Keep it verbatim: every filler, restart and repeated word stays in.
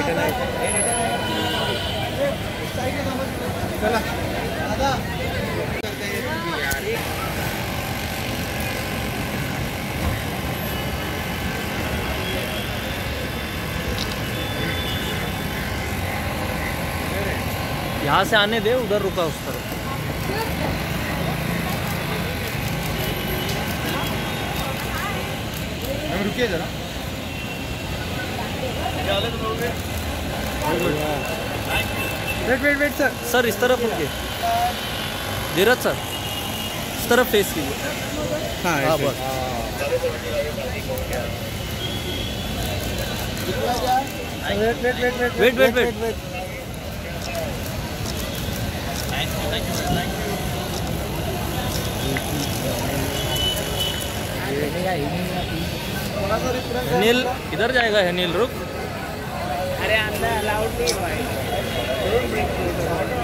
चला यहाँ से आने दे, उधर रुका उस तरफ। हम रुकिए जरा। Wait wait wait sir sir इस तरफ रुके, धीरज सर इस तरफ फेस कीजिए। हाँ हाँ बस। Wait wait wait wait wait wait wait Neel इधर जाएगा है नील, रुक। अरे अंदर अलाउड नहीं है भाई।